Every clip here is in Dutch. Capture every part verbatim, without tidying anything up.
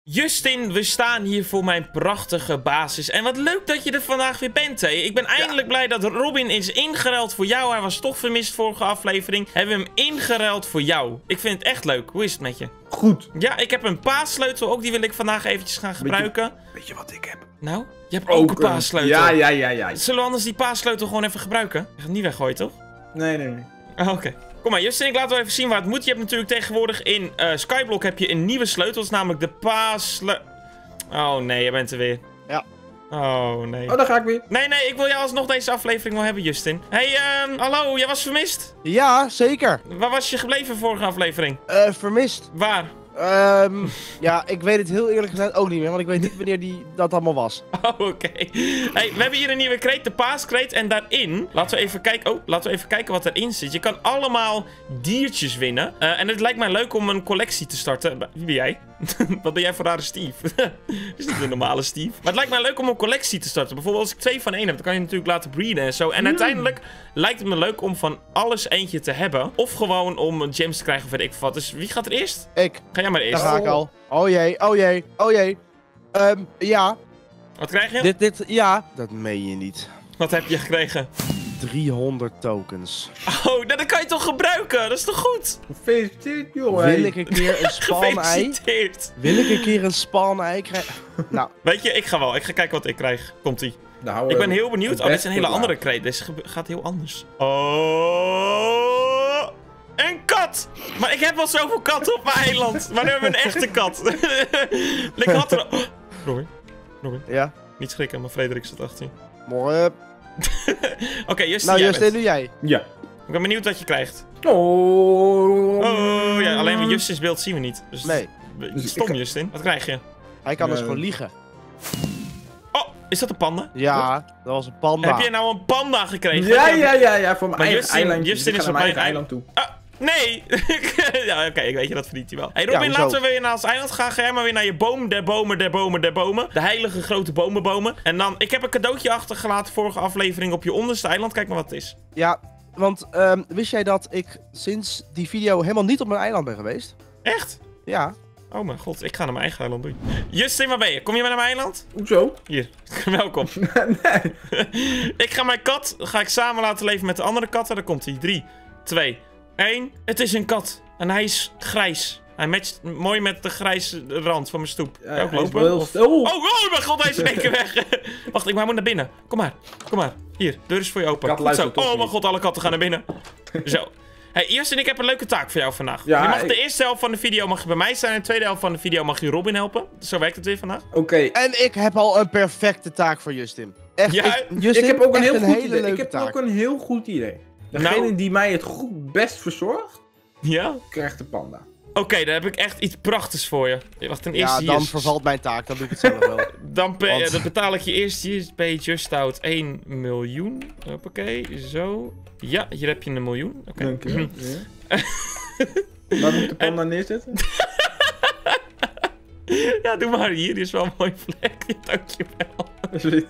Justin, we staan hier voor mijn prachtige basis. En wat leuk dat je er vandaag weer bent, hè. Ik ben eindelijk ja. blij dat Robin is ingeruild voor jou. Hij was toch vermist vorige aflevering. Hebben we hem ingeruild voor jou. Ik vind het echt leuk. Hoe is het met je? Goed. Ja, ik heb een paassleutel ook. Die wil ik vandaag eventjes gaan gebruiken. Weet je, weet je wat ik heb? Nou, je hebt ook, ook een paassleutel. Ja, ja, ja, ja. Zullen we anders die paassleutel gewoon even gebruiken? Je gaat hem niet weggooien, toch? Nee, nee, nee. Oh, oké. Okay. Kom maar, Justin, ik laat wel even zien waar het moet. Je hebt natuurlijk tegenwoordig in uh, Skyblock heb je een nieuwe sleutel. Dat is namelijk de paassleutel. Oh nee, je bent er weer. Ja. Oh nee. Oh, daar ga ik weer. Nee, nee, ik wil jou alsnog deze aflevering wel hebben, Justin. Hey, um, hallo, jij was vermist? Ja, zeker. Waar was je gebleven vorige aflevering? Eh, uh, vermist. Waar? Um, ja, ik weet het heel eerlijk gezegd ook niet meer, want ik weet niet wanneer die, dat allemaal was. Oh, oké. Okay. Hey, we hebben hier een nieuwe kreet, de paaskreet. En daarin, laten we even kijken, oh, laten we even kijken wat erin zit. Je kan allemaal diertjes winnen. Uh, en het lijkt mij leuk om een collectie te starten. Wie ben jij? Wat ben jij voor rare Steve? Dat is niet een normale Steve. Maar het lijkt mij leuk om een collectie te starten. Bijvoorbeeld als ik twee van één heb, dan kan je natuurlijk laten breeden en zo. En mm. uiteindelijk lijkt het me leuk om van alles eentje te hebben. Of gewoon om een gems te krijgen of weet ik wat. Dus wie gaat er eerst? Ik. Ga jij maar eerst. Daar ga ik al. Oh jee, oh jee, oh jee. Um, ja. Wat krijg je? Dit, dit, ja. Dat meen je niet. Wat heb je gekregen? driehonderd tokens. Oh, nou, dat kan je toch gebruiken? Dat is toch goed? Gefeliciteerd, jongen. Wil ik een keer een spawn-ei? Gefeliciteerd. Wil ik een keer een spawn-ei krijgen? Nou. Weet je, ik ga wel. Ik ga kijken wat ik krijg. Komt-ie. Nou, ik ben heel benieuwd. Oh, dit is een hele andere kreet. Deze gaat heel anders. Oh... Een kat! Maar ik heb al zoveel katten op mijn eiland. Maar nu hebben we een echte kat. Ik had er... Oh. Robin. Robin. Ja? Niet schrikken, maar Frederik zit achter je. Morgen. Oké, okay, Justin, nou, jij Justin, bent. nu jij. Ja. Ik ben benieuwd wat je krijgt. Oh. Oh, ja, alleen Justin's beeld zien we niet. Dus nee. Stom, kan... Justin. Wat krijg je? Hij kan nee. dus gewoon liegen. Oh, is dat een panda? Ja, dat was een panda. Heb je nou een panda gekregen? Ja, ja, ja, ja, voor mijn eigen Justin, eiland. Justin is op mijn eigen eiland toe. Ah, nee! Ja, oké, okay, ik weet je, dat verdient hij wel. Hey Robin, ja, laten we weer naar ons eiland gaan. Ga jij maar weer naar je boom, der bomen, der bomen, der bomen. De heilige grote bomenbomen. En dan, ik heb een cadeautje achtergelaten vorige aflevering op je onderste eiland. Kijk maar wat het is. Ja, want um, wist jij dat ik sinds die video helemaal niet op mijn eiland ben geweest? Echt? Ja. Oh mijn god, ik ga naar mijn eigen eiland doen. Justin, waar ben je? Kom je maar naar mijn eiland? Hoezo? Hier, welkom. Nee. Ik ga mijn kat, ga ik samen laten leven met de andere katten. Daar komt hij. drie, twee, één. Het is een kat. En hij is grijs. Hij matcht mooi met de grijze rand van mijn stoep. Kan je ook lopen? Heel... Of... Oh. oh, oh mijn god, hij is in één keer weg. Wacht, ik moet naar binnen. Kom maar, kom maar. Hier, deur is voor je open. Zo. Oh mijn god, alle katten gaan naar binnen. Zo. Hey, Justin, ik heb een leuke taak voor jou vandaag. Ja, je mag ik... de eerste helft van de video mag je bij mij zijn en de tweede helft van de video mag je Robin helpen. Zo werkt het weer vandaag. Oké. Okay. En ik heb al een perfecte taak voor Justin. Echt, ja, ik, Justin, ik heb ook een heel een goed hele idee. leuke Ik heb taak. ook een heel goed idee. Degene nou... die mij het goed best verzorgt, ja? krijgt de panda. Oké, okay, dan heb ik echt iets prachtigs voor je. Wacht, ten eerste ja, dan hier... vervalt mijn taak. Dan doe ik het zelf wel. dan, Want... dan betaal ik je eerst hier bij Just Out één miljoen. Hoppakee, zo. Ja, hier heb je een miljoen. Okay. Dank je. Ja. Waar moet de panda en... neerzetten? Ja, doe maar. Hier is wel een mooi vlek. Dankjewel.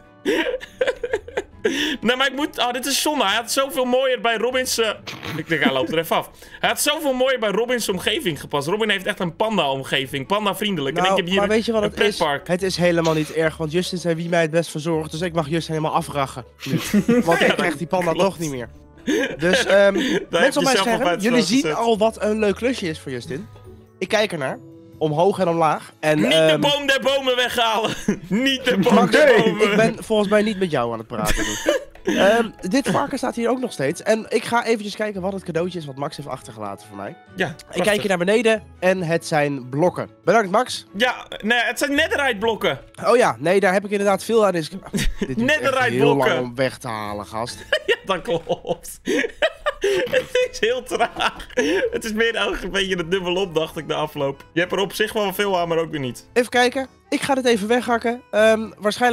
Nee, maar ik moet... Oh, dit is zonde. Hij had zoveel mooier bij Robin's... Uh... Ik denk, hij loopt er even af. Hij had zoveel mooier bij Robin's omgeving gepast. Robin heeft echt een panda-omgeving. Panda-vriendelijk. Nou, en ik heb hier maar weet je wat een het pretpark. is? Het is helemaal niet erg, want Justin zei wie mij het best verzorgt. Dus ik mag Justin helemaal afrachen. Want ja, ik krijg die panda toch niet meer. Dus, um, mensen op mijn scherm, jullie zien gezet. al wat een leuk klusje is voor Justin. Ik kijk ernaar. Omhoog en omlaag. En, niet um, de boom der bomen weghalen. Niet de boom der bomen. Ik ben volgens mij niet met jou aan het praten. um, dit varken staat hier ook nog steeds. En ik ga eventjes kijken wat het cadeautje is wat Max heeft achtergelaten voor mij. Ja, prachtig. Ik kijk hier naar beneden en het zijn blokken. Bedankt, Max. Ja, nee, het zijn netherite blokken. Oh ja, nee, daar heb ik inderdaad veel aan. Dit netherite heel blokken. lang om weg te halen, gast. Ja, dat klopt. Het is heel traag. Het is meer ook een beetje het dubbelop, dacht ik, de afloop. Je hebt er op zich wel veel aan, maar ook weer niet. Even kijken. Ik ga dit even weghakken. Um, waarschijnlijk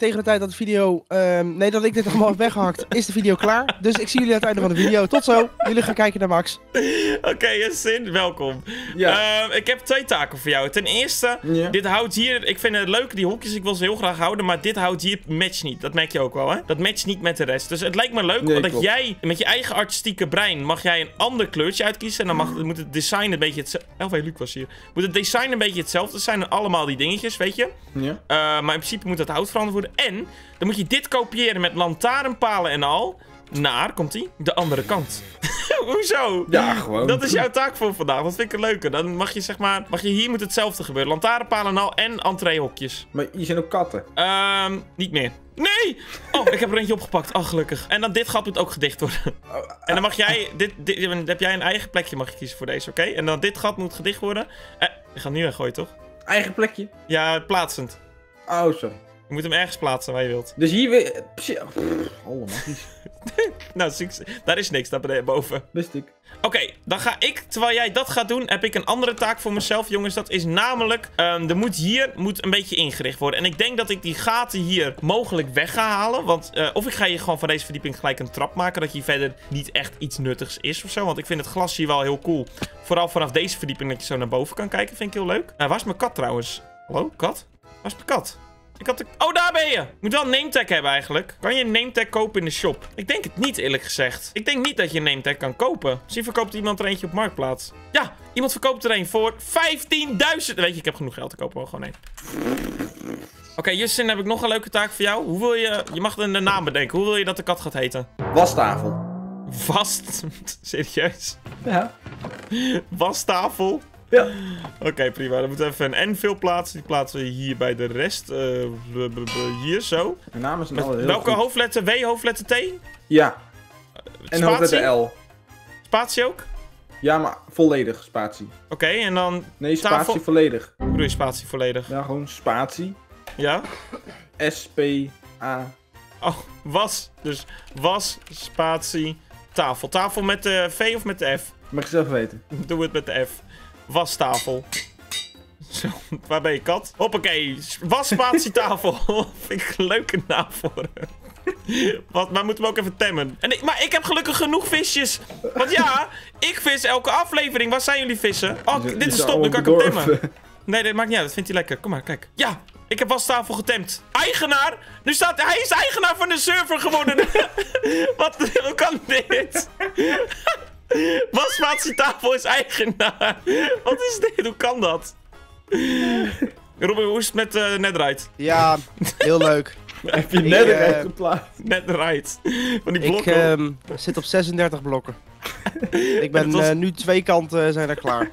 tegen de tijd dat de video... Um, nee, dat ik dit allemaal heb weggehakt, is de video klaar. Dus ik zie jullie aan het einde van de video. Tot zo. Jullie gaan kijken naar Max. Oké, okay, Justin, welkom. Ja. Uh, ik heb twee taken voor jou. Ten eerste, ja. dit houdt hier... Ik vind het leuk, die hokjes, ik wil ze heel graag houden. Maar dit houdt hier match niet. Dat merk je ook wel, hè? Dat matcht niet met de rest. Dus het lijkt me leuk, nee, dat klopt. Jij met je eigen artistieke brein... mag jij een ander kleurtje uitkiezen. En dan mag, moet het design een beetje hetzelfde... Elf, Luc was hier. Moet het design een beetje hetzelfde zijn. Allemaal die dingetjes, weet je? Ja. Uh, maar in principe moet het hout veranderd worden. En dan moet je dit kopiëren met lantaarnpalen en al... naar, komt ie, de andere kant. Hoezo? Ja, gewoon. Dat is jouw taak voor vandaag. Dat vind ik een leuke. Dan mag je zeg maar, mag je hier moet hetzelfde gebeuren. Lantaarnpalen en al en entreehokjes. Maar hier zijn ook katten. Ehm, um, niet meer. Nee! Oh, ik heb er eentje opgepakt. Oh, gelukkig. En dan dit gat moet ook gedicht worden. Oh, uh, en dan mag jij, dit, dit, dan heb jij een eigen plekje mag je kiezen voor deze, oké? Okay? En dan dit gat moet gedicht worden. Eh, je gaat nu weggooien, toch? Eigen plekje? Ja, plaatsend. Oh, sorry. Je moet hem ergens plaatsen waar je wilt. Dus hier weer... Oh, magisch. Nou, daar is niks, daar beneden boven. Wist ik. Oké, okay, dan ga ik, terwijl jij dat gaat doen, heb ik een andere taak voor mezelf, jongens. Dat is namelijk, um, er moet hier moet een beetje ingericht worden. En ik denk dat ik die gaten hier mogelijk weg ga halen. Want, uh, of ik ga hier gewoon van deze verdieping gelijk een trap maken. Dat hier verder niet echt iets nuttigs is of zo. Want ik vind het glas hier wel heel cool. Vooral vanaf deze verdieping dat je zo naar boven kan kijken, vind ik heel leuk. Uh, waar is mijn kat trouwens? Hallo, kat? Waar is mijn kat? Ik had de... Oh, daar ben je! Je moet wel een nametag hebben eigenlijk. Kan je een nametag kopen in de shop? Ik denk het niet, eerlijk gezegd. Ik denk niet dat je een nametag kan kopen. Misschien verkoopt iemand er eentje op Marktplaats. Ja, iemand verkoopt er een voor vijftienduizend. Weet je, ik heb genoeg geld. Ik koop er wel gewoon één. Oké, okay, Justin, heb ik nog een leuke taak voor jou. Hoe wil je... Je mag een naam bedenken. Hoe wil je dat de kat gaat heten? Wastafel. Wast? Serieus? Ja. Wastafel? Ja. Oké, okay, prima. Dan moeten we even een N-veel plaatsen. Die plaatsen we hier bij de rest. Uh, hier, zo. Mijn naam is Met heel welke goed. Hoofdletter? W, hoofdletter T? Ja. Uh, en hoofdletter L. Spatie ook? Ja, maar volledig spatie. Oké, okay, en dan... Nee, spatie tafel... volledig. Hoe bedoel je spatie volledig? Ja, gewoon spatie. Ja? S, P, A. Oh, was. Dus was, spatie, tafel. Tafel met de V of met de F? Mag je zelf weten. Doe het met de F. Wastafel. Zo, waar ben je, kat? Hoppakee, wasspatietafel. Vind ik een leuke naam voor hem. Wat, maar moeten we ook even temmen. En ik, maar ik heb gelukkig genoeg visjes. Want ja, ik vis elke aflevering. Waar zijn jullie vissen? Oh, dit is stom, nu kan ik hem temmen. Nee, dat maakt niet uit, dat vindt hij lekker. Kom maar, kijk. Ja, ik heb wastafel getemd. Eigenaar! Nu staat hij is eigenaar van de server geworden. Wat, hoe kan dit? Wasspatietafel is eigenaar. Wat is dit? Hoe kan dat? Robin, hoe is het met uh, Netherite? Ja, heel leuk. Heb je Netherite uh, geplaatst? Netherite. Van die blokken. Ik um, zit op zesendertig blokken. Ik ben was... uh, nu twee kanten uh, zijn er klaar.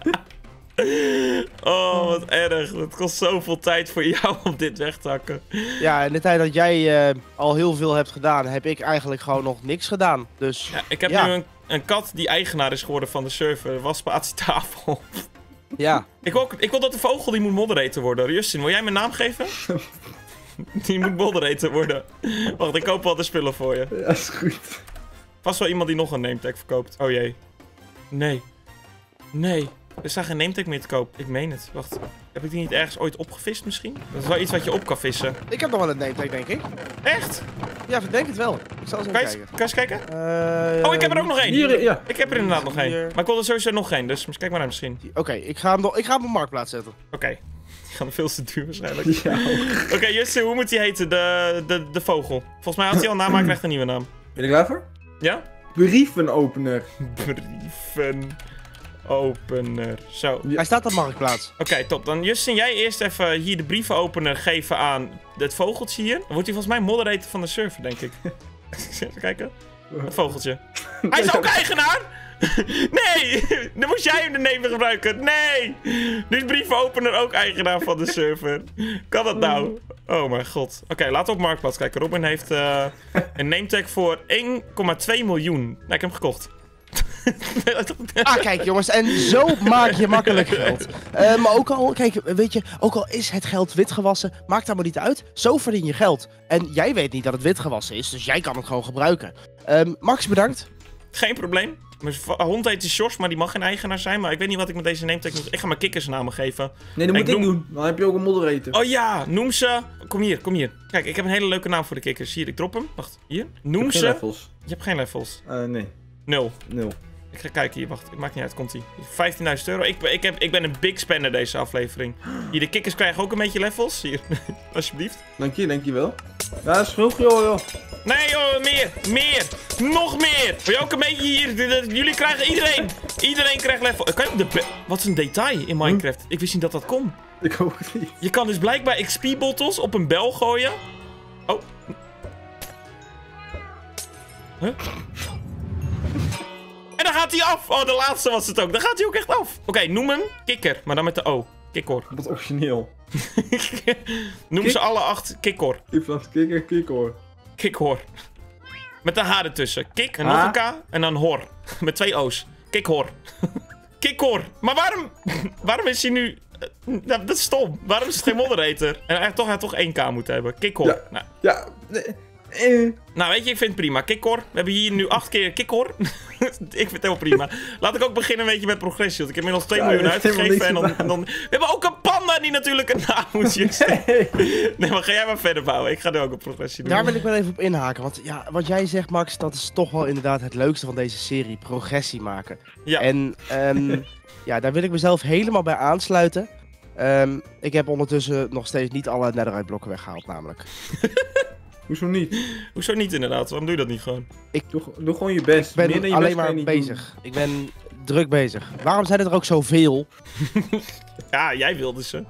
Oh, wat erg. Het kost zoveel tijd voor jou om dit weg te hakken. Ja, in de tijd dat jij uh, al heel veel hebt gedaan, heb ik eigenlijk gewoon nog niks gedaan. Dus, ja, ik heb ja. nu een, een kat die eigenaar is geworden van de server. Wasspatietafel. Ja. Ik wil, ook, ik wil dat de vogel die moet moderator worden. Justin, wil jij mijn naam geven? Die moet moderator worden. Wacht, ik koop wel de spullen voor je. Ja, is goed. Vast wel iemand die nog een nametag verkoopt. Oh jee. Nee. Nee. Er staat geen nametag meer te koop. Ik meen het. Wacht. Heb ik die niet ergens ooit opgevist misschien? Dat is wel iets wat je op kan vissen. Ik heb nog wel een nametag, denk ik. Echt? Ja, ik denk het wel. Ik zal eens even kan je, kijken. Kan je eens kijken? Uh, oh, ik heb er ook nog één. Hier, ja. Ik heb er inderdaad nog één. Maar ik wil er sowieso nog één. Dus kijk maar naar misschien. Oké, okay, ik ga hem nog, ik ga hem op Marktplaats zetten. Oké. Okay. Die gaan veel te duur waarschijnlijk. Ja. Oké, okay, Justin, hoe moet die heten? De, de, de vogel. Volgens mij had hij al een naam, maar hij krijgt een nieuwe naam. Ben je klaar voor? Ja? Brievenopener. Brievenopener. Zo. Ja. Hij staat op Marktplaats. Oké, okay, top. Dan Justin, jij eerst even hier de brievenopener geven aan het vogeltje hier. Dan wordt hij volgens mij moderator van de server, denk ik. Even kijken. Het vogeltje. Hij is ook eigenaar! Nee! Dan moest jij hem de nemen gebruiken. Nee! Nu is brievenopener ook eigenaar van de server. Kan dat nou? Oh mijn god. Oké, okay, laten we op Marktplaats kijken. Robin heeft uh, een nametag voor één komma twee miljoen. Nou, ik heb hem gekocht. Ah, kijk jongens, en zo maak je makkelijk geld. Uh, maar ook al, kijk, weet je, ook al is het geld witgewassen, maakt daar maar niet uit. Zo verdien je geld. En jij weet niet dat het witgewassen is, dus jij kan het gewoon gebruiken. Um, Max, bedankt. Geen probleem. Mijn hond heet Jos, maar die mag geen eigenaar zijn. Maar ik weet niet wat ik met deze nametag moet... Ik ga mijn kikkersnamen geven. Nee, dat ik moet ik noem... doen. Dan heb je ook een moderator. Oh ja, noem ze... Kom hier, kom hier. Kijk, ik heb een hele leuke naam voor de kikkers. Hier, ik drop hem. Wacht, hier. Noem ik heb ze... geen levels. Je hebt geen levels. Uh, nee. Nul. Nul. Ik ga kijken hier, wacht. Het maakt niet uit, komt ie. vijftienduizend euro. Ik, ik, heb, ik ben een big spender deze aflevering. Hier, de kikkers krijgen ook een beetje levels. Hier, alsjeblieft. Dank je, dank je wel. Ja, dat is genoeg, joh, joh. Nee, joh, meer, meer, nog meer. Wil je ook een beetje hier? Jullie krijgen iedereen. Iedereen krijgt level. Kan je de Wat is een detail in Minecraft? Hm? Ik wist niet dat dat kon. Ik ook niet. Je kan dus blijkbaar X P-bottles op een bel gooien. Oh. Huh? En dan gaat hij af. Oh, de laatste was het ook. Dan gaat hij ook echt af. Oké, okay, noem hem kikker, maar dan met de O. Kikkor. Wat origineel. Noem Kik ze alle acht kikkor. In plaats van kikker, kikkor. Kikhor. Met een H ertussen. Kik en ah. nog een K en dan hor. Met twee O's. Kikhor. Kikhor. Maar waarom... waarom is hij nu... Uh, dat is stom. Waarom is het geen moderator? En hij toch, hij toch één K moeten hebben. Kikhor. Ja. Nou. Ja. Eh. Nou, weet je, ik vind het prima. Kikhor. We hebben hier nu acht keer Kikhor. Ik vind het helemaal prima. Laat ik ook beginnen een beetje met progressie. Want ik heb inmiddels twee ja, miljoen uitgegeven. En dan, dan... We hebben ook een panda die natuurlijk een naam moet juisten. Nee. nee, maar ga jij maar verder bouwen. Ik ga nu ook een progressie doen. Daar wil ik wel even op inhaken. Want ja, wat jij zegt, Max, dat is toch wel inderdaad het leukste van deze serie. Progressie maken. Ja. En um, ja, daar wil ik mezelf helemaal bij aansluiten. Um, ik heb ondertussen nog steeds niet alle netherite blokken weggehaald namelijk. Hoezo niet? Hoezo niet inderdaad? Waarom doe je dat niet gewoon? Ik doe, doe gewoon je best. Ik ben Meer dan je alleen best maar niet bezig. Doen. Ik ben druk bezig. Waarom zijn er ook zoveel? Ja, jij wilde ze.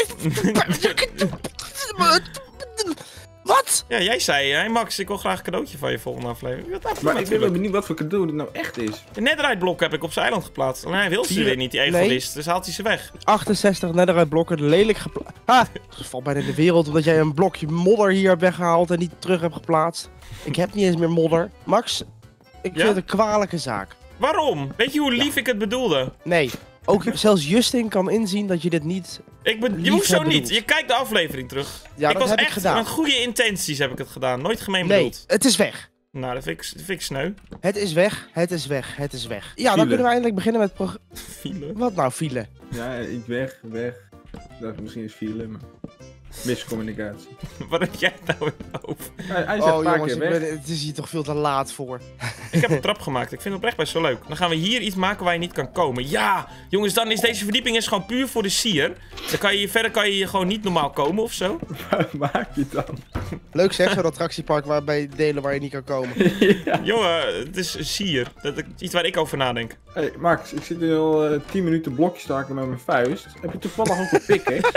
Wat? Ja, jij zei, hè, Max, ik wil graag een cadeautje van je volgende aflevering. Maar natuurlijk. Ik ben wel benieuwd wat voor cadeau dit nou echt is. De netherite blok heb ik op zijn eiland geplaatst. Alleen hij wil ze weer niet, die egoïst. Nee. Dus haalt hij ze weg. achtenzestig netherite blokken, lelijk geplaatst. Ha! Dat valt bijna in de wereld omdat jij een blokje modder hier hebt weggehaald en niet terug hebt geplaatst. Ik heb niet eens meer modder. Max, ik vind ja? het een kwalijke zaak. Waarom? Weet je hoe lief ja. ik het bedoelde? Nee. Ook zelfs Justin kan inzien dat je dit niet... Ik ben, je hoeft zo niet. Je kijkt de aflevering terug. Ja, ik dat was heb echt ik gedaan. met goede intenties heb ik het gedaan. Nooit gemeen nee, bedoeld. het is weg. Nou, dat vind ik, dat vind ik sneu. Het is weg, het is weg, het is weg. Ja, File. dan kunnen we eindelijk beginnen met... Pro... File? Wat nou, file? Ja, ik weg, weg. Dat misschien is file, maar... Miscommunicatie. Wat heb jij nou weer over? Hij, hij zegt oh een paar jongens, keer weg. ben, het is hier toch veel te laat voor. Ik heb een trap gemaakt. Ik vind het oprecht best wel leuk. Dan gaan we hier iets maken waar je niet kan komen. Ja, jongens, dan is deze verdieping is gewoon puur voor de sier. Dan kan je hier verder kan je hier gewoon niet normaal komen of zo. Waar maak je het dan? Leuk zeg, zo'n attractiepark waarbij delen waar je niet kan komen. Ja. Jongen, het is sier. Dat is iets waar ik over nadenk. Hé, hey, Max, ik zit nu al uh, tien minuten blokjes te hakken met mijn vuist. Heb je toevallig ook een pickaxe?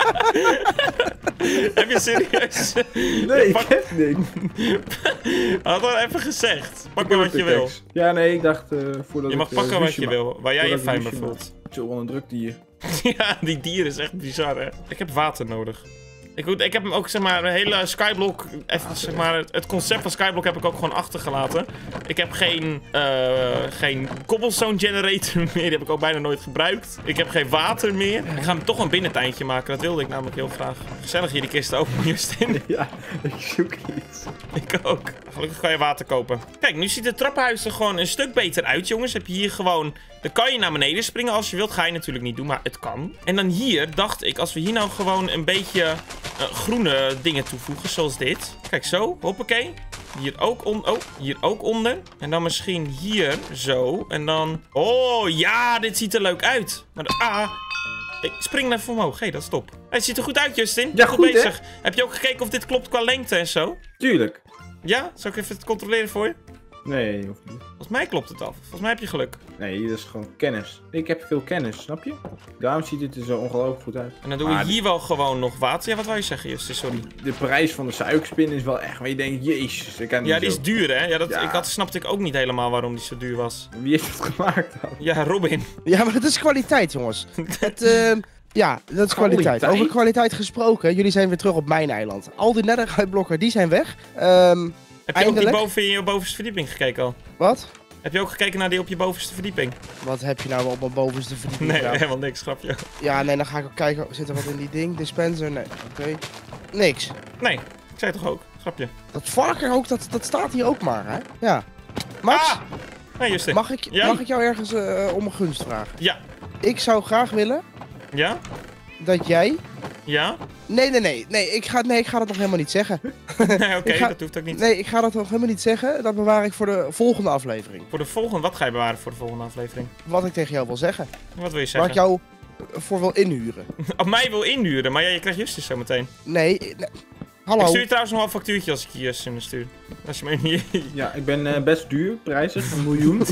Heb je serieus? Nee, ik pak... heb niks. Had wel even gezegd. Pak maar wat je wil. Ja, nee, ik dacht uh, voordat je mag ik, pakken uh, wat je wil, waar jij je fijn bij voelt. Zo wel een druk dier. Ja, die dier is echt bizar, hè. Ik heb water nodig. Ik, ik heb hem ook, zeg maar, een hele Skyblock, even, zeg maar, het concept van Skyblock heb ik ook gewoon achtergelaten. Ik heb geen, uh, geen cobblestone generator meer, die heb ik ook bijna nooit gebruikt. Ik heb geen water meer. Ik ga hem toch een binnentuintje maken, dat wilde ik namelijk heel graag. Gezellig hier die kisten open, Justin. Ja, ik zoek iets. Ik ook. Gelukkig kan je water kopen. Kijk, nu ziet het trappenhuis er gewoon een stuk beter uit, jongens. Heb je hier gewoon... Dan kan je naar beneden springen als je wilt. Ga je natuurlijk niet doen, maar het kan. En dan hier dacht ik, als we hier nou gewoon een beetje uh, groene dingen toevoegen, zoals dit. Kijk, zo. Hoppakee. Hier ook, on oh, hier ook onder. En dan misschien hier zo. En dan... Oh, ja, dit ziet er leuk uit. Maar de... Ah... Ik spring naar omhoog. Hé, hey, dat is top. Hey, het ziet er goed uit, Justin. Ja, goed, goed bezig. Hè? Heb je ook gekeken of dit klopt qua lengte en zo? Tuurlijk. Ja? Zal ik even het controleren voor je? Nee, hoeft niet. Volgens mij klopt het af. Volgens mij heb je geluk. Nee, dat is gewoon kennis. Ik heb veel kennis, snap je? Daarom ziet het er zo ongelooflijk goed uit. En dan doen we maar hier wel gewoon nog water. Ja, wat wou je zeggen, Justin? Sorry. De prijs van de suikerspin is wel echt, maar je denkt, jezus, ik kan niet Ja, die zo. is duur, hè? Ja, dat, Ja. Ik had, snapte ik ook niet helemaal waarom die zo duur was. Wie heeft het gemaakt dan? Ja, Robin. Ja, maar dat is kwaliteit, jongens. het, uh, ja, dat is kwaliteit. Kwaliteit? Over kwaliteit gesproken, jullie zijn weer terug op mijn eiland. Al die netherite blokken, die zijn weg. Um, Heb je eindelijk... ook die boven in je bovenste verdieping gekeken al? Wat? Heb je ook gekeken naar die op je bovenste verdieping? Wat heb je nou op mijn bovenste verdieping? Nee, gedaan? helemaal niks, grapje. Ja, nee, dan ga ik ook kijken. Zit er wat in die ding? Dispenser? Nee, oké. Okay. Niks. Nee, ik zei toch ook, grapje. Dat varken ook, dat, dat staat hier ook maar, hè? Ja. Max? Ah! Hey, Justin. Mag ik, ja? mag ik jou ergens uh, om een gunst vragen? Ja. Ik zou graag willen... Ja? Dat jij... Ja? Nee, nee, nee. Nee, ik ga, nee, ik ga dat nog helemaal niet zeggen. Nee, oké, okay, dat hoeft ook niet. Nee, ik ga dat nog helemaal niet zeggen. Dat bewaar ik voor de volgende aflevering. Voor de volgende? Wat ga je bewaren voor de volgende aflevering? Wat ik tegen jou wil zeggen. Wat wil je zeggen? Waar ik jou voor wil inhuren. Op mij wil inhuren? Maar ja, je krijgt Justus zo meteen. Nee, nee. Hallo. Ik stuur je trouwens nog wel een factuurtje als ik je Justus stuur. Als je mij niet... Ja, ik ben uh, best duur, prijzig, een miljoen.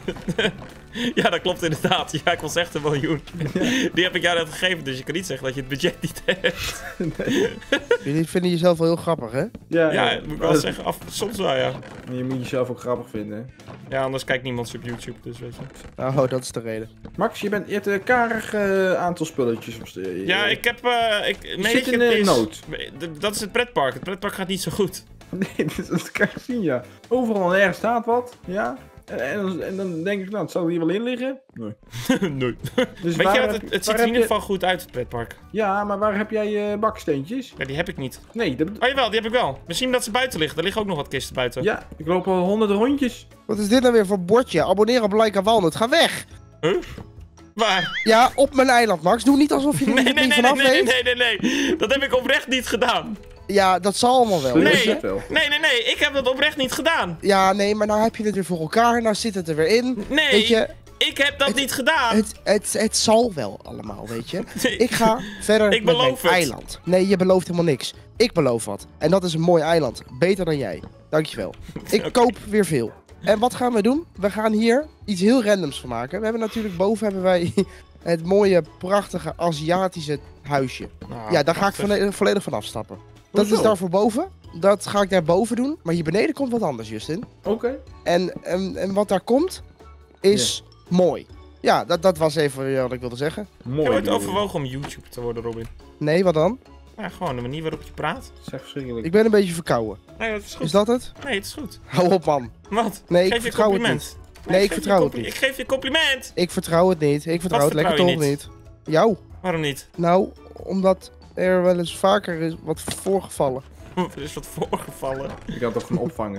Ja, dat klopt inderdaad. Ja, ik was echt een miljoen. Ja. Die heb ik jou net gegeven, dus je kan niet zeggen dat je het budget niet hebt. Nee. Jullie vinden jezelf wel heel grappig, hè? Ja, ja, ja moet ik wel uh, zeggen. Af, soms wel, ja. Maar je moet jezelf ook grappig vinden. Ja, anders kijkt niemand op YouTube, dus weet je. Oh, dat is de reden. Max, je, bent, je hebt een karig uh, aantal spulletjes. Op uh, ja, ik heb... Uh, ik, je zit in de nood. Dat is het pretpark. Het pretpark gaat niet zo goed. Nee, dat kan ik zien, ja. Overal en ergens staat wat, ja. En, en, en dan denk ik, nou, het zou hier wel in liggen? Nee. Nee. Dus weet je wat, het, je, het ziet er in ieder geval goed uit, het pretpark. Ja, maar waar heb jij je uh, baksteentjes? Ja, die heb ik niet. Nee, dat... Oh jawel, die heb ik wel. Misschien dat ze buiten liggen. Er liggen ook nog wat kisten buiten. Ja, ik loop al honderden rondjes. Wat is dit nou weer voor bordje? Abonneer op Like en Walnut. Ga weg! Huh? Waar? Ja, op mijn eiland, Max. Doe niet alsof je er nee, niet nee, nee, vanaf nee, weet. nee, nee, nee, nee. Dat heb ik oprecht niet gedaan. Ja, dat zal allemaal wel. Nee, nee, nee, nee. Ik heb dat oprecht niet gedaan. Ja, nee, maar nou heb je het weer voor elkaar. Nou zit het er weer in. Nee, weet je, ik heb dat het, niet gedaan. Het, het, het zal wel allemaal, weet je. Ik ga verder ik met beloof mijn het. eiland. Nee, je belooft helemaal niks. Ik beloof wat. En dat is een mooi eiland. Beter dan jij. Dankjewel. Ik okay. koop weer veel. En wat gaan we doen? We gaan hier iets heel randoms van maken. We hebben natuurlijk boven hebben wij het mooie, prachtige Aziatische huisje. Nou, ja, daar prachtig. ga ik volledig van afstappen. Dat Hoezo? is daar voor boven. Dat ga ik daar boven doen. Maar hier beneden komt wat anders, Justin. Oké. Okay. En, en, en wat daar komt, is yeah. mooi. Ja, dat, dat was even wat ik wilde zeggen. Mooi. Heb je ooit overwogen om YouTube te worden, Robin? Nee, wat dan? Ja, gewoon de manier waarop je praat. Dat is echt verschrikkelijk. Ik ben een beetje verkouden. Nee, dat is goed. Is dat het? Nee, het is goed. Hou op, man. Wat? Nee, geef ik vertrouw het niet. Nee, nee ik vertrouw het niet. Ik geef je een compliment. Ik vertrouw het niet. Ik vertrouw wat het lekker toch niet? niet. Jou. Waarom niet? Nou, omdat er wel eens vaker is wat voorgevallen. Er is wat voorgevallen. Ik had toch van opvangen.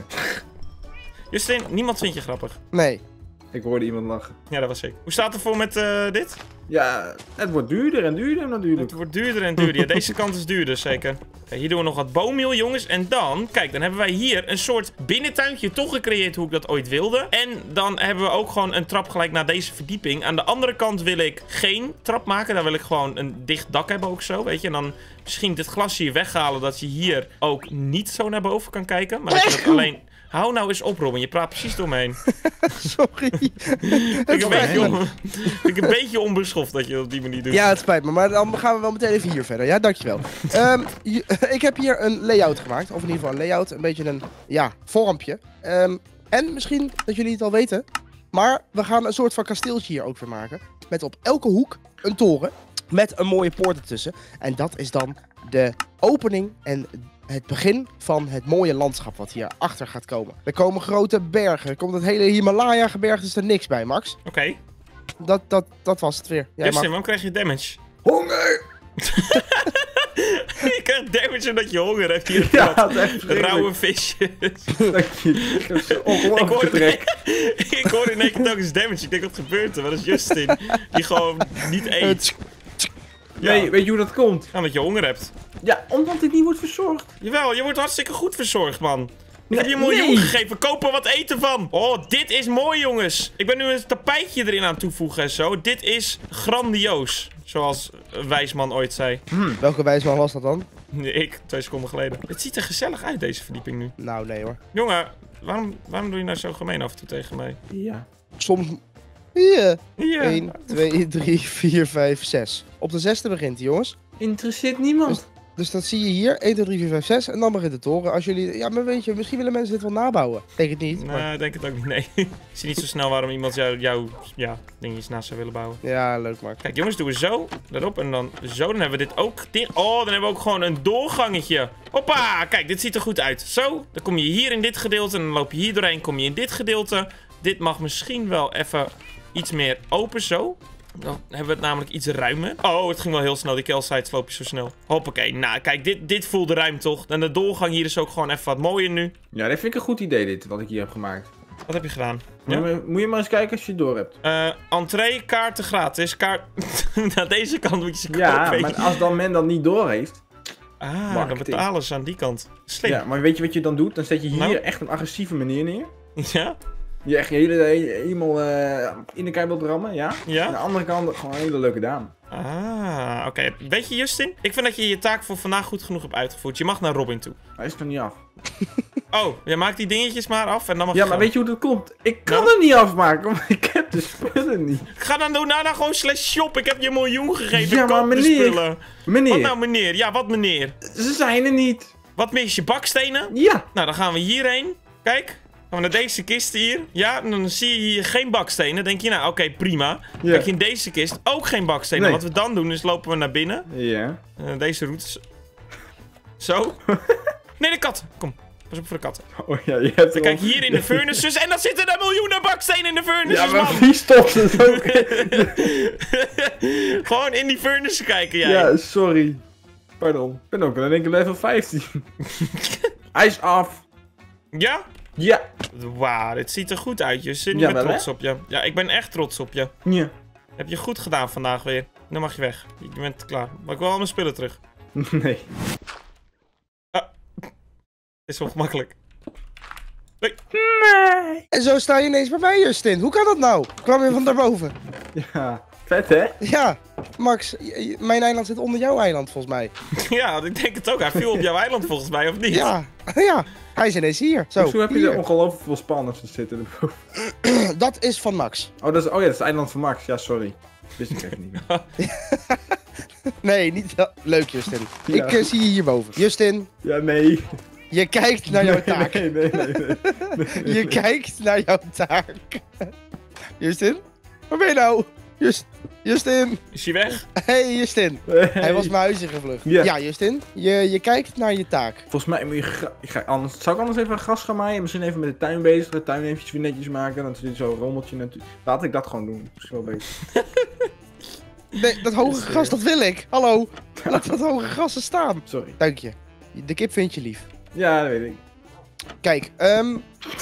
Justin, niemand vindt je grappig. Nee. Ik hoorde iemand lachen. Ja, dat was ik. Hoe staat het voor met uh, dit? Ja, het wordt duurder en duurder natuurlijk. Het wordt duurder en duurder. Ja, deze kant is duurder, zeker. Kijk, hier doen we nog wat boommeel, jongens. En dan, kijk, dan hebben wij hier een soort binnentuintje toch gecreëerd hoe ik dat ooit wilde. En dan hebben we ook gewoon een trap gelijk naar deze verdieping. Aan de andere kant wil ik geen trap maken. Daar wil ik gewoon een dicht dak hebben ook zo, weet je. En dan misschien dit glas hier weghalen, dat je hier ook niet zo naar boven kan kijken. Maar dat je dat alleen... Hou nou eens op, Robin. Je praat precies door me heen. Sorry. Vind ik, een beetje on... ik een beetje onbeschoft dat je dat op die manier doet. Ja, het spijt me. Maar dan gaan we wel meteen even hier verder. Ja, dankjewel. um, je, ik heb hier een layout gemaakt. Of in ieder geval een layout. Een beetje een, ja, vormpje. Um, en misschien dat jullie het al weten. Maar we gaan een soort van kasteeltje hier ook weer maken. Met op elke hoek een toren. Met een mooie poort ertussen. En dat is dan de opening en het begin van het mooie landschap wat hier achter gaat komen. Er komen grote bergen. Er komt het hele Himalaya-gebergte, dus er niks bij, Max. Oké. Okay. Dat, dat, dat was het weer. Justin, waarom krijg je damage? Honger! Je krijgt damage omdat je honger hebt hier. Ja, dat is echt rauwe visjes. Dank je. Ik heb zo ongelooflijk trek. Ik hoor in één keer telkens damage. Ik denk, wat gebeurt er? Wat is Justin? Die gewoon niet eet. Ja. Nee, weet je hoe dat komt? Ja, omdat je honger hebt. Ja, omdat dit niet wordt verzorgd. Jawel, je wordt hartstikke goed verzorgd, man. Ik nee, heb je een miljoen nee. gegeven. Koop er wat eten van. Oh, dit is mooi, jongens. Ik ben nu een tapijtje erin aan toevoegen en zo. Dit is grandioos. Zoals een wijsman ooit zei. Hmm. Welke wijsman was dat dan? Ik, twee seconden geleden. Het ziet er gezellig uit, deze verdieping nu. Nou, nee hoor. Jongen, waarom, waarom doe je nou zo gemeen af en toe tegen mij? Ja. Soms... Hier. Ja. één, twee, drie, vier, vijf, zes. Op de zesde begint hij, jongens. Interesseert niemand. Dus, dus dat zie je hier. één, twee, drie, vier, vijf, zes. En dan begint de toren. Als jullie... Ja, maar weet je, misschien willen mensen dit wel nabouwen. Denk het niet. Nee, maar... denk het ook niet. Nee. Ik zie niet zo snel waarom iemand jouw jou, ja, dingetjes naast zou willen bouwen. Ja, leuk maar. Kijk, jongens, doen we zo. Daarop en dan zo. Dan hebben we dit ook dicht. Oh, dan hebben we ook gewoon een doorgangetje. Hoppa! Kijk, dit ziet er goed uit. Zo. Dan kom je hier in dit gedeelte. En dan loop je hier doorheen. Kom je in dit gedeelte. Dit mag misschien wel even... iets meer open zo. Dan hebben we het namelijk iets ruimer. Oh, het ging wel heel snel. Die kelsites loop je zo snel. Hoppakee. Nou, kijk, dit, dit voelde ruim toch. En de doorgang hier is ook gewoon even wat mooier nu. Ja, dat vind ik een goed idee dit, wat ik hier heb gemaakt. Wat heb je gedaan? Ja? Moet, je, moet je maar eens kijken als je het door hebt. Uh, entree, kaarten gratis. Kaart... Naar deze kant moet je ze Ja, kopen. maar als dan men dat niet door heeft... Ah, marketing. Dan betalen ze aan die kant. Slim. Ja, maar weet je wat je dan doet? Dan zet je hier Nou? echt een agressieve manier neer. Ja? Die echt je hele, hele, helemaal uh, in de kei wilt rammen, ja? Ja? Aan de andere kant gewoon een hele leuke dame. Ah, oké. Okay. Weet je, Justin? Ik vind dat je je taak voor vandaag goed genoeg hebt uitgevoerd. Je mag naar Robin toe. Hij is nog niet af. Oh, je maakt die dingetjes maar af en dan mag Ja, je maar gaan. weet je hoe dat komt? Ik kan Nou? het niet afmaken, want ik heb de spullen niet. Ga dan doen, nou, nou gewoon slash shop. Ik heb je een miljoen gegeven. Ja, maar Koop de meneer. spullen. Meneer, Wat nou, meneer? Ja, wat meneer? ze zijn er niet. Wat mis je? Bakstenen? Ja. Nou, dan gaan we hierheen. Kijk. Gaan we naar deze kist hier. Ja, en dan zie je hier geen bakstenen. Dan denk je, nou, oké, okay, prima. Ja. Kijk, in deze kist ook geen bakstenen. Nee. Wat we dan doen, is lopen we naar binnen. Ja. Uh, deze route. Zo. Nee, de kat. Kom. Pas op voor de kat. Oh ja, je hebt Dan kijk hier in de furnaces en dan zitten er miljoenen bakstenen in de furnaces, Ja, maar man. wie stopt het ook? Gewoon in die furnaces kijken, jij. Ja, sorry. Pardon. Ik ben ook al in één keer level vijftien. Hij is af. Ja? Ja. Wauw, dit ziet er goed uit, Justin. Ik Ja, ben wel, trots hè? op je. Ja, ik ben echt trots op je. Ja. Heb je goed gedaan vandaag weer. Dan mag je weg. Je bent klaar. Maar ik wil al mijn spullen terug. Nee. Is wel gemakkelijk. Nee. Nee. En zo sta je ineens bij mij, Justin. Hoe kan dat nou? Kwam je van daarboven? Ja. Vet, hè? Ja, Max, j- j- mijn eiland zit onder jouw eiland, volgens mij. Ja, ik denk het ook. Hij viel op jouw eiland volgens mij, of niet? Ja, ja. Hij is ineens hier. Zo, Hoezo heb je hier. er ongelooflijk veel spanners zitten erboven? Dat is van Max. Oh, dat is, oh ja, dat is het eiland van Max. Ja, sorry. Wist ik echt niet meer. Nee, niet dat. Leuk, Justin. Ja. Ik eh, zie je hierboven. Justin, Ja, nee. je kijkt naar jouw nee, taak. Nee, nee, nee, nee. nee. Je kijkt naar jouw taak. Justin? Waar ben je nou? Just, Justin? Is hij weg? Hey, Justin. Nee. Hij was mijn huis ingevlucht. Ja. Ja, Justin. Je, je kijkt naar je taak. Volgens mij moet je... gra- Ik ga anders, zou ik anders even gras gaan maaien? Misschien even met de tuin bezig. De tuin eventjes weer netjes maken. Dan zit zo'n rommeltje natuurlijk. Laat ik dat gewoon doen. Misschien wel beter. Nee, dat hoge Is, eh, gras, dat wil ik. Hallo. Laat dat hoge gras er staan. Sorry. Dank je. De kip vindt je lief. Ja, dat weet ik. Kijk, ehm...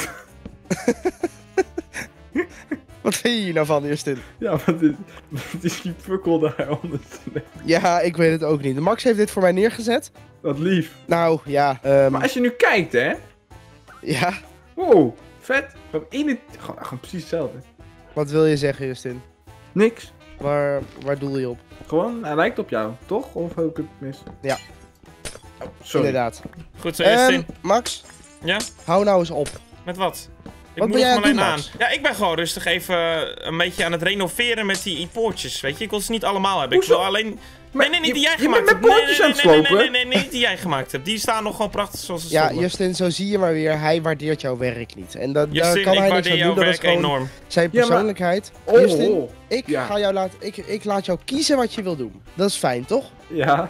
wat vind je hier nou van, Justin? Ja, wat is, wat is die pukkel daaronder? Ja, ik weet het ook niet. Max heeft dit voor mij neergezet. Wat lief. Nou, ja, ehm... Maar als je nu kijkt, hè. ja, Wow, vet. Gewoon, in het, gewoon, gewoon precies hetzelfde. wat wil je zeggen, Justin? Niks. Waar, waar doel je op? Gewoon, hij lijkt op jou, toch? Of heb ik het mis? Ja. Oh, sorry. Inderdaad. Goed zo, Ehm, Justin. Max, Ja? hou nou eens op. Met wat? Ik Wat ben moedig jij me aan het alleen doen, aan. Max? Ja, ik ben gewoon rustig even een beetje aan het renoveren met die poortjes, weet je. Ik wil ze niet allemaal hebben. Ik Hoezo? wil alleen... Maar nee, nee, niet je- die jij je gemaakt bent hebt. met Nee, poortjes nee, aan het nee, nee, slopen? nee, nee, nee, niet die jij gemaakt hebt. Die staan nog gewoon prachtig zoals ze Ja, stonden. Justin, zo zie je maar weer. Hij waardeert jouw werk niet. En dat, daar Justin, kan ik hij niks waardeer aan jouw doen. Dat is werk gewoon enorm. zijn Ja, maar- persoonlijkheid. Oh, Justin, oh. ik, Ja. ga jou laten, ik, ik laat jou kiezen wat je wil doen. Dat is fijn, toch? Ja,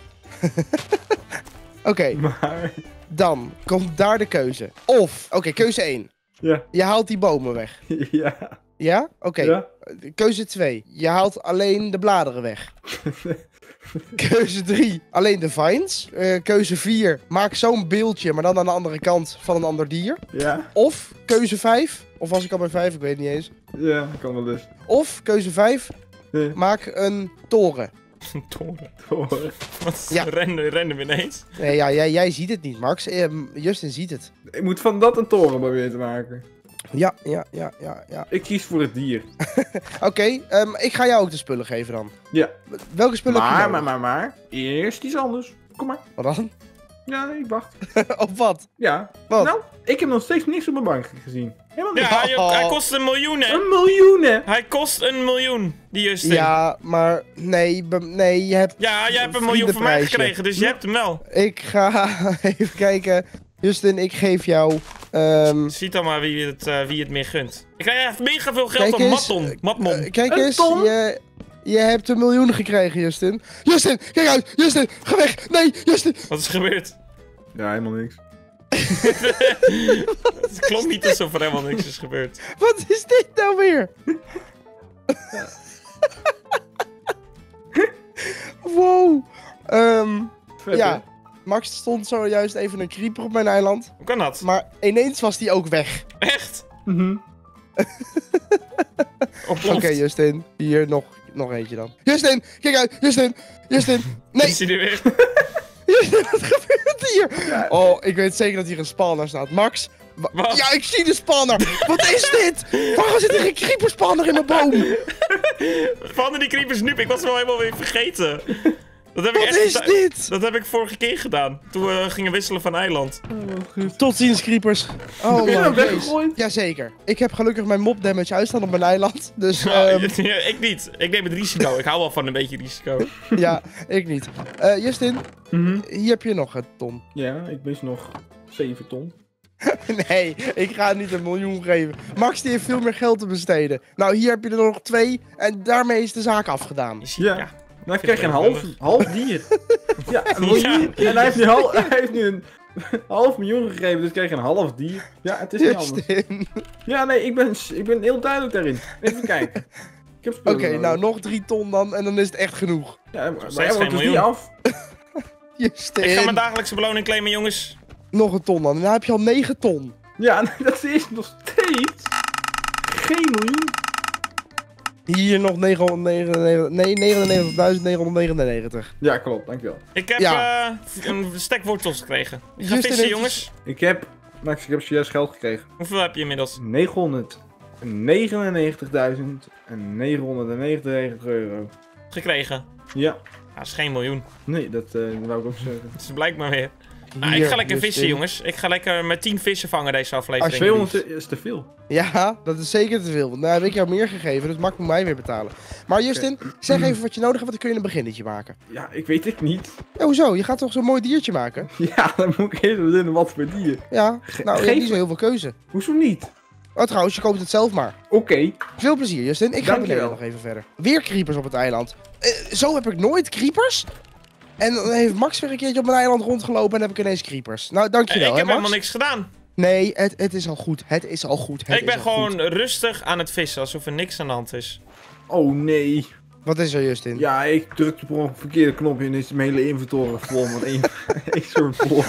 Oké, maar... dan komt daar de keuze. Of, oké, keuze één. Ja, Je haalt die bomen weg. ja, Ja? Oké. ja. Keuze twee. Je haalt alleen de bladeren weg. Keuze drie. Alleen de vines. Eh, keuze vier. Maak zo'n beeldje, maar dan aan de andere kant van een ander dier. Ja, Of keuze vijf. Of was ik al bij vijf? Ik weet het niet eens. ja, kan wel dus. Of keuze vijf. Ja. Maak een toren. Een toren. Hoor. Wat Ja. random, random ineens. Nee, ja, jij, jij ziet het niet, Max. Eh, Justin ziet het. Ik moet van dat een toren proberen te maken. Ja, ja, ja, ja, ja. Ik kies voor het dier. Oké, ehm, ik ga jou ook de spullen geven dan. Ja, Welke spullen heb je maar, nodig? maar, maar, maar. Eerst iets anders. Kom maar. Wat dan? Ja, nee, ik wacht. Op wat? Ja. Wat? Nou, ik heb nog steeds niks op mijn bank gezien. Helemaal niks. Ja, hij, Oh. hij kost een miljoen, hè. Een miljoen, hè? Hij kost een miljoen, die Justin. Ja, Ja, maar nee, be- nee, je hebt... jij hebt een miljoen van mij Vriendenprijsje. gekregen, dus je hebt hem wel. Ik ga even kijken. Justin, ik geef jou... ehm, Ziet dan maar wie het, eh, wie het meer gunt. Ik krijg echt mega veel geld Kijk van eens, Matton. Matmon. eh, kijk Een eens, ton? je, je hebt een miljoen gekregen, Justin. Justin, kijk uit! Justin, ga weg! Nee, Justin! Wat is er gebeurd? Ja, helemaal niks. Het klonk niet alsof er helemaal niks is gebeurd. Wat is dit nou weer? Wow. Ehm, Vet, ja, hè? Max stond zojuist even een creeper op mijn eiland. Hoe kan dat? Maar ineens was die ook weg. Echt? Mhm. Oké, okay, Justin. Hier nog, nog eentje dan. Justin, kijk uit. Justin, Justin. Nee. Is hij er weer? Justin, wat gebeurt hier? Ja. Oh, ik weet zeker dat hier een spawner staat. Max. Wat? Ja, ik zie de spawner. Wat is dit? Waarom zit er een creeper spawner in mijn boom? Spannen die creepers nu? Ik was hem al helemaal weer vergeten. Dat heb Wat ik echt is dit? Dat heb ik vorige keer gedaan. Toen we gingen wisselen van eiland. Oh, tot ziens, creepers. Oh, ben je nou weggegooid? Jazeker. Ik heb gelukkig mijn mob damage uitstaan op mijn eiland. Dus, nou, um... ik niet. Ik neem het risico. Ik hou wel van een beetje risico. Ja, ik niet. Uh, Justin, mm-hmm. hier heb je nog een ton. Ja, ik mis nog zeven ton. Nee, ik ga niet een miljoen geven. Max die heeft veel meer geld te besteden. Nou, hier heb je er nog twee en daarmee is de zaak afgedaan. Ja. ja. Nou, ik krijg een half, half dier. Ja, een miljoen. Ja. En hij heeft, nu hal, hij heeft nu een half miljoen gegeven, dus ik krijg een half dier. Ja, het is niet anders. Ja, nee, ik ben, ik ben heel duidelijk daarin. Even kijken. Oké, okay, nou nog drie ton dan en dan is het echt genoeg. Ja, maar hij wordt dus niet af. Justin. Ik ga mijn dagelijkse beloning claimen, jongens. Nog een ton dan. En dan heb je al negen ton. Ja, dat is nog steeds geen miljoen. Hier nog negenhonderdnegenennegentig, nee, negenennegentigduizend negenhonderdnegenennegentig. Ja, klopt. Dankjewel. Ik heb ja. uh, een stek wortels gekregen. Ik ga Just vissen, jongens. Ik heb, Max, ik heb zojuist geld gekregen. Hoeveel heb je inmiddels? negenhonderdnegenennegentigduizend negenhonderdnegenennegentig euro. Gekregen? Ja. Dat is geen miljoen. Nee, dat uh, wou ik ook zeggen. Dat blijkt maar weer. Nou, ik ga lekker vissen, in. jongens. Ik ga lekker met tien vissen vangen deze aflevering. Ah, tweehonderd is te veel. Ja, dat is zeker te veel. Want nou heb ik jou meer gegeven, dus Max moet mij weer betalen. Maar Justin, okay. zeg even wat je nodig hebt, want dan kun je een beginnetje maken. Ja, ik weet het niet. Ja, hoezo? Je gaat toch zo'n mooi diertje maken? Ja, dan moet ik even verzinnen wat voor dier. Ja, nou, je hebt niet zo heel veel keuze. Hoezo niet? Oh, trouwens, je koopt het zelf maar. Oké. Okay. Veel plezier, Justin. Ik ga beneden nog even verder. Weer creepers op het eiland. Uh, zo heb ik nooit creepers. En dan heeft Max weer een keertje op mijn eiland rondgelopen en heb ik ineens creepers. Nou, dankjewel, Ik heb hè, helemaal niks gedaan. Nee, het, het is al goed. Het is al goed. Het ik ben is al gewoon goed. rustig aan het vissen, alsof er niks aan de hand is. Oh, nee. Wat is er, Justin? Ja, ik drukte op een verkeerde knopje en is mijn hele inventory vol met één, één soort blok.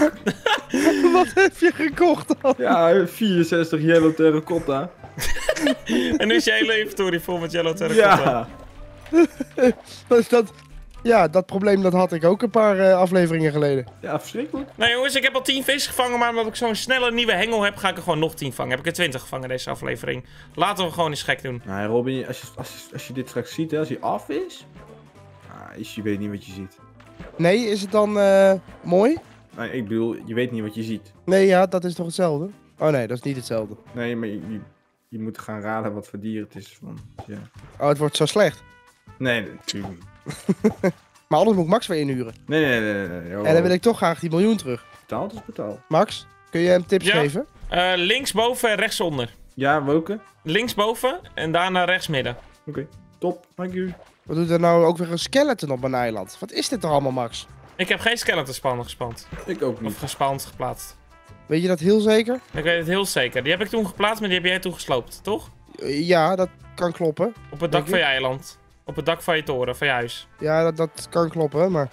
Wat heb je gekocht dan? Ja, vierenzestig yellow terracotta. En nu is je hele inventory vol met yellow terracotta. Ja. dat, dat, ja, dat probleem dat had ik ook een paar uh, afleveringen geleden. Ja, verschrikkelijk. Nou jongens, ik heb al tien vis gevangen, maar omdat ik zo'n snelle nieuwe hengel heb, ga ik er gewoon nog tien vangen. Heb ik er twintig gevangen deze aflevering. Laten we gewoon eens gek doen. Nou Robin, als je, als, je, als je dit straks ziet, hè, als hij af is, ah, is je weet niet wat je ziet. Nee, is het dan uh, mooi? Nee, ik bedoel, je weet niet wat je ziet. Nee, ja, dat is toch hetzelfde? Oh nee, dat is niet hetzelfde. Nee, maar je, je, je moet gaan raden wat voor dier het is. Van, ja. Oh, het wordt zo slecht. Nee, natuurlijk niet. Maar anders moet ik Max weer inhuren. Nee, nee, nee. nee, nee. Oh. En dan wil ik toch graag die miljoen terug. Betaald is betaald. Max, kun je hem tips ja. geven? Uh, linksboven en rechtsonder. Ja, welke? Linksboven en daarna rechtsmidden. Oké, okay. Top. Dank u. Wat doet er nou ook weer een skeleton op mijn eiland? Wat is dit toch allemaal, Max? Ik heb geen skeleton gespand. Ik ook niet. Of gespand, geplaatst. Weet je dat heel zeker? Ik weet het heel zeker. Die heb ik toen geplaatst, maar die heb jij toen gesloopt, toch? Ja, dat kan kloppen. Op het dak van je eiland. Op het dak van je toren, van je huis. Ja, dat, dat kan kloppen, maar...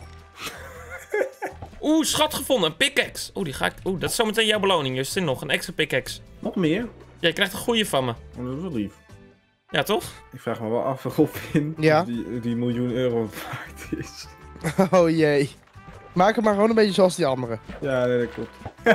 Oeh, schat gevonden. Een pickaxe. Oeh, die ga ik... Oeh, dat is zometeen jouw beloning, Justin. Nog een extra pickaxe. Nog meer? Jij krijgt een goeie van me. Oh, dat is wel lief. Ja, toch? Ik vraag me wel af, Robin, ja? die, die miljoen euro waard is. Oh jee. Maak het maar gewoon een beetje zoals die andere. Ja, nee, dat klopt.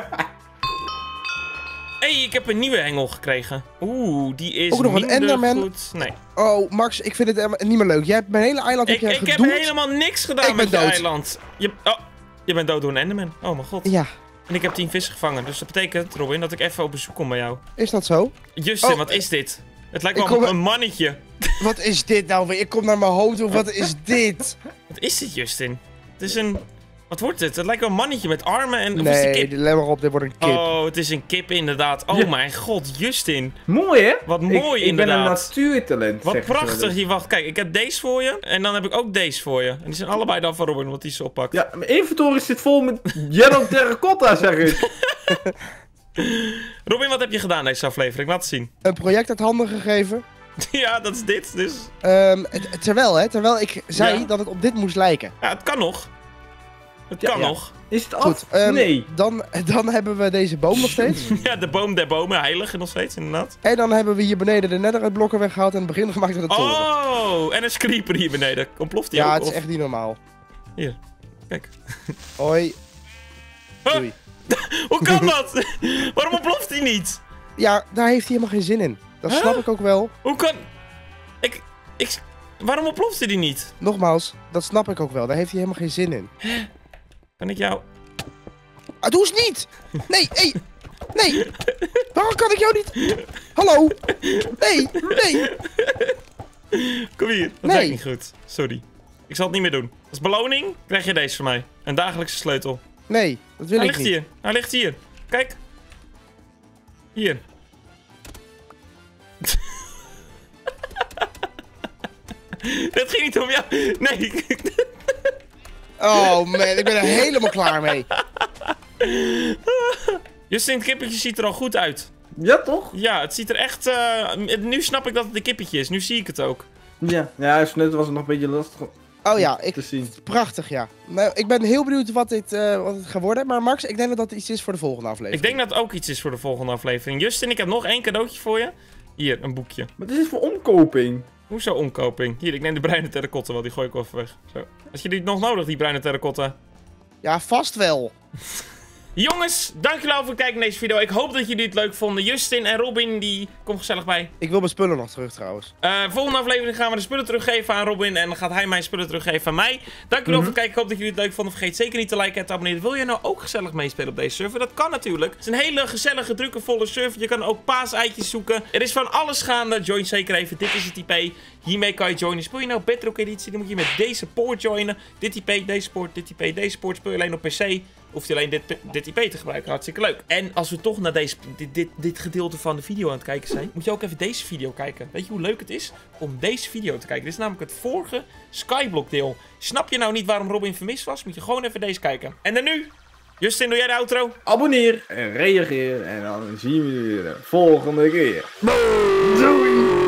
Hé, hey, ik heb een nieuwe hengel gekregen. Oeh, die is ook nog een Enderman. Goed. Nee. Oh, Max, ik vind het niet meer leuk. Jij hebt mijn hele eiland ik, heb Ik gedoemd. heb helemaal niks gedaan ik met je dood. eiland. Je, oh, je bent dood door een Enderman. Oh mijn god. Ja. En ik heb tien vissen gevangen. Dus dat betekent, Robin, dat ik even op bezoek kom bij jou. Is dat zo? Justin, oh, wat is dit? Het lijkt wel kom... een mannetje. Wat is dit nou weer? Ik kom naar mijn home toe. Wat is dit? Wat is dit, Justin? Het is een... Wat wordt het? Het lijkt wel een mannetje met armen en... Nee, let maar op, dit wordt een kip. Oh, het is een kip inderdaad. Oh ja. Mijn god, Justin. Mooi hè? Wat mooi ik, inderdaad. Ik ben een natuurtalent. Wat prachtig hier. Wacht, kijk, ik heb deze voor je. En dan heb ik ook deze voor je. En die zijn allebei dan van Robin, wat die ze oppakt. Ja, mijn inventory zit vol met yellow terracotta, zeg ik. Robin, wat heb je gedaan deze aflevering? Laat het zien. Een project uit handen gegeven. Ja, dat is dit, dus... Um, terwijl, hè, terwijl ik zei ja. dat het op dit moest lijken. Ja, het kan nog. Het kan ja. nog. Is het af? Goed, um, nee. Dan, dan hebben we deze boom nog steeds. Ja, de boom der bomen, heilig nog steeds, inderdaad. En dan hebben we hier beneden de netherite-blokken weggehaald en het begin gemaakt met de toren. Oh, en een creeper hier beneden. Ontploft die ja, ook? Ja, het is of? echt niet normaal. Hier, kijk. Hoi. Huh? Doei. Hoe kan dat? Waarom ontploft hij niet? Ja, daar heeft hij helemaal geen zin in. Dat Huh? snap ik ook wel. Hoe kan... Ik... ik... Waarom ontploft hij die niet? Nogmaals, dat snap ik ook wel. Daar heeft hij helemaal geen zin in. Kan ik jou... Ah, doe eens niet! Nee, hey! Nee! Waarom kan ik jou niet... Hallo! Nee, nee! Kom hier, dat Nee. werkt niet goed. Sorry. Ik zal het niet meer doen. Als beloning krijg je deze van mij. Een dagelijkse sleutel. Nee, dat wil Hij ik ligt niet. hier. Hij ligt hier. Kijk. Hier. Dit ging niet om jou. Nee. Oh man, ik ben er helemaal klaar mee. Justin, het kippetje ziet er al goed uit. Ja, toch? Ja, het ziet er echt... Uh, nu snap ik dat het een kippetje is. Nu zie ik het ook. Ja, ja, net was het nog een beetje lastig Oh ja, ik... te zien. Prachtig, ja. Nou, ik ben heel benieuwd wat dit, uh, wat het gaat worden. Maar Max, ik denk dat dat iets is voor de volgende aflevering. Ik denk dat het ook iets is voor de volgende aflevering. Justin, ik heb nog één cadeautje voor je. Hier, een boekje. Wat is dit voor omkoping? Hoezo omkoping? Hier, ik neem de bruine terracotta wel. Die gooi ik wel even weg. Zo. Had je die nog nodig, die bruine terracotta? Ja, vast wel. Jongens, dankjewel voor het kijken naar deze video. Ik hoop dat jullie het leuk vonden. Justin en Robin, die komen gezellig bij. Ik wil mijn spullen nog terug trouwens. Uh, volgende aflevering gaan we de spullen teruggeven aan Robin. En dan gaat hij mijn spullen teruggeven aan mij. Dankjewel mm-hmm. voor het kijken. Ik hoop dat jullie het leuk vonden. Vergeet zeker niet te liken en te abonneren. Wil jij nou ook gezellig meespelen op deze server? Dat kan natuurlijk. Het is een hele gezellige, drukkevolle server. Je kan ook paaseitjes zoeken. Er is van alles gaande. Join zeker even. Dit is het I P. Hiermee kan je joinen. Speel je nou Bedrock editie, dan moet je met deze poort joinen. Dit I P, deze poort, dit I P, deze poort. Speel je alleen op P C. Hoeft je alleen dit, dit I P te gebruiken. Hartstikke leuk. En als we toch naar deze, dit, dit, dit gedeelte van de video aan het kijken zijn, moet je ook even deze video kijken. Weet je hoe leuk het is om deze video te kijken? Dit is namelijk het vorige Skyblock deel. Snap je nou niet waarom Robin vermist was? Moet je gewoon even deze kijken. En dan nu, Justin, doe jij de outro? Abonneer en reageer en dan zien we jullie de volgende keer. Doei!